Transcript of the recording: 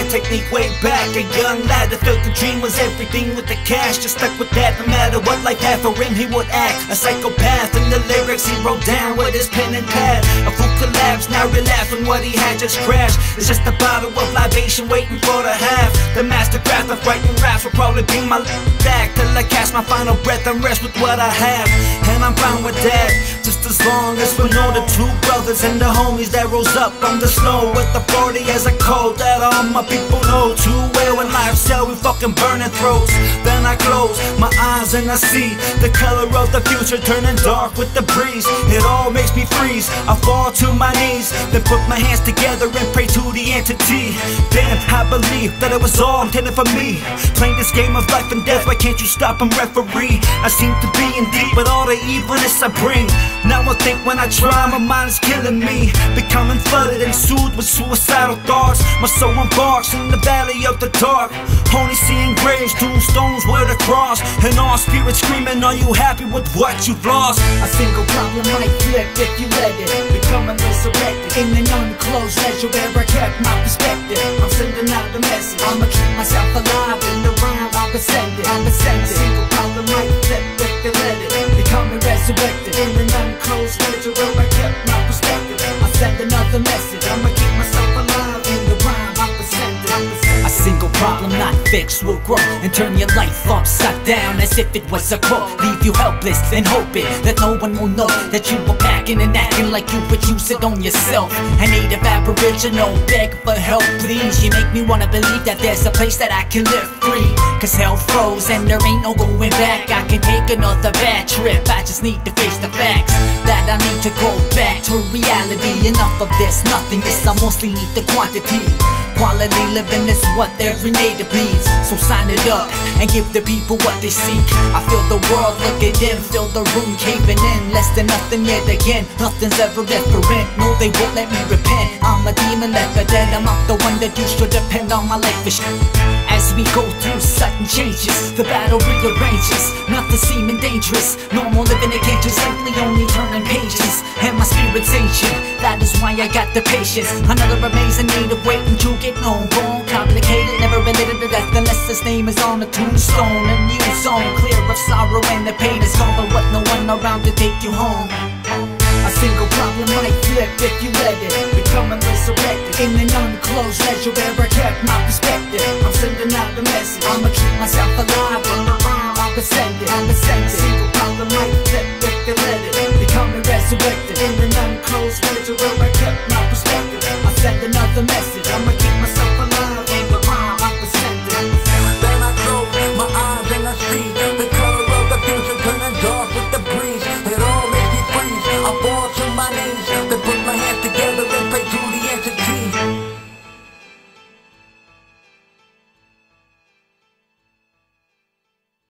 take me way back. A young lad that felt the dream was everything with the cash. Just stuck with that no matter what life had for him, he would act a psychopath. In the lyrics he wrote down with his pen and pad. A fool collapsed, now relapsed when what he had just crashed. It's just a bottle of libation waiting for the half. The mastercraft of writing raps will probably be my act till I catch my final breath and rest with what I have. And I'm fine with that, just as long as we know the two brothers and the homies that rose up from the snow with the 40 as a code that all my people know too well. When life's hell, we fucking burning throats. Then I close my eyes and I see the color of the future turning dark with the breeze. It all makes me freeze, I fall to my knees, then put my hands together and pray to the entity. Then I believe that it was all intended for me. Playing this game of life and death, why can't you stop and referee? I seem to be in deep with all the evilness I bring. Now I think when I try, my mind is killing me. Becoming flooded and soothed with suicidal thoughts. My soul embarks in the valley of the dark, only seeing graves, tombstones with a cross, and all spirits screaming, are you happy with what you've lost? A single problem might flip if you let it, becoming resurrected in an unclosed ledger where I kept my perspective. I'm sending out the message, I'ma keep myself alive in the rhyme. I'm ascending. A single problem might flip if you let it, becoming resurrected in an unclosed ledger where I kept my perspective. I send another message, I'ma keep myself alive in the rhyme. I'm ascending. A single problem not fixed will grow and turn your life upside down as if it was a quote. Leave you helpless and hoping that no one will know that you were packing and acting like you would use it on yourself. A native aboriginal, beg for help please. You make me wanna believe that there's a place that I can live free. Cause hell froze and there ain't no going back. I can take another bad trip, I just need to face the facts that I need to go back to reality. Enough of this nothingness, I mostly need the quantity. Quality living is what every native needs, so sign it up and give the people what they seek. I feel the world looking in, feel the room caving in. Less than nothing yet again, nothing's ever different. No, they won't let me repent. I'm a demon left for dead, I'm not the one that used to depend on my life for shit. As we go through sudden changes, the battle rearranges, nothing seeming dangerous. Normal living in cages, simply only turning pages. And my spirit's ancient, that is why I got the patience. Another amazing native waiting to get known. Born complicated, never related to death unless his name is on a tombstone. A new zone, clear of sorrow and the pain is gone, but what no one around to take you home. A single problem might flip if you let it, becoming resurrected in an unclosed ledger where I kept my perspective. I'm sending out the message, I'ma keep myself alive in the rhyme. I'm ascending. A single problem might flip if you let it, becoming resurrected in an